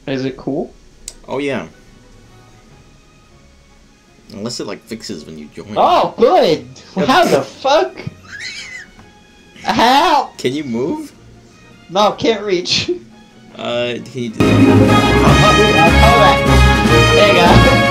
Is it cool? Oh yeah. Unless it like fixes when you join. Oh, good! How the fuck? How? Can you move? No, can't reach. He. Alright. There you go.